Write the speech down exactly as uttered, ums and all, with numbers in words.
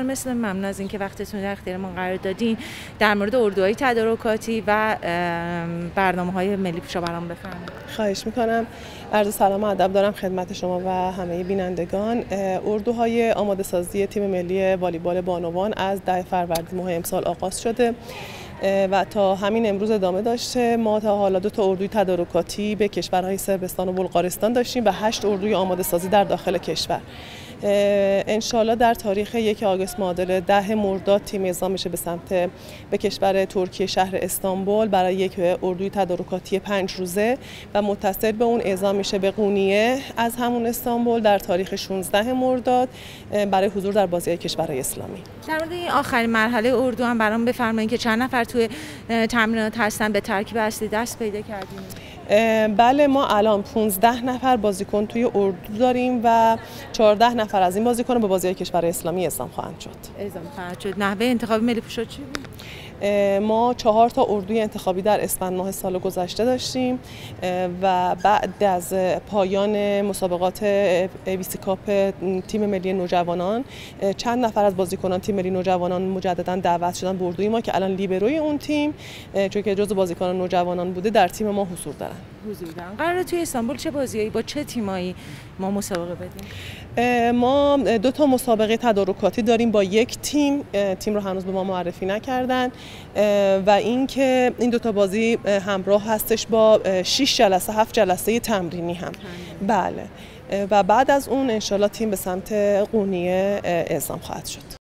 خانم اسلامی، ممنون از اینکه وقتتون در اختیار ما قرار دادین. در مورد اردوهای تدارکاتی و برنامه‌های ملی پوشا برام بفرمایید. خواهش میکنم. عرض سلام و ادب دارم خدمت شما و همه بینندگان. اردوهای آماده سازی تیم ملی والیبال بانوان از ده فروردین ماه امسال آغاز شده و تا همین امروز ادامه داشته. ما تا حالا دو تا اردوی تدارکاتی به کشورهای صربستان و بلغارستان داشتیم و هشت اردوی آماده سازی در داخل کشور. انشالله در تاریخ یک آگوست معادل ده مرداد تیم اعزام میشه به سمت به کشور ترکیه شهر استانبول برای یک اردوی تدارکاتی پنج روزه و متصل به اون اعزام میشه به قونیه از همون استانبول در تاریخ شانزده مرداد برای حضور در بازی کشورهای اسلامی. در مورد این آخرین مرحله اردو هم برام بفرمایید که چند نفر توی تمرینات هستن، به ترکیب اصلی دست پیدا کردیم؟ بله، ما الان پانزده نفر بازیکن توی اردو داریم و چهارده نفر از این بازیکن به بازی کشور اسلامی اعزام خواهند شد. اعزام خواهند شد. نحوه انتخاب ملی پوشا چی بود؟ ما چهار تا اردوی انتخابی در اسفند ماه سال گذشته داشتیم و بعد از پایان مسابقات ویسی کاپ تیم ملی نوجوانان چند نفر از بازیکنان تیم ملی نوجوانان مجددا دعوت شدن به اردوی ما که الان لیبروی اون تیم، چون که جزو بازیکنان نوجوانان بوده، در تیم ما حضور دارن. حضور دارن. قراره توی استانبول چه بازیایی با چه تیمایی ما مسابقه بدیم؟ ما دو تا مسابقه تدارکاتی داریم با یک تیم، تیم رو هنوز به ما معرفی نکردن و اینکه این دو تا بازی همراه هستش با شش جلسه هفت جلسه تمرینی هم. بله، و بعد از اون انشالله تیم به سمت قونیه اعزام خواهد شد.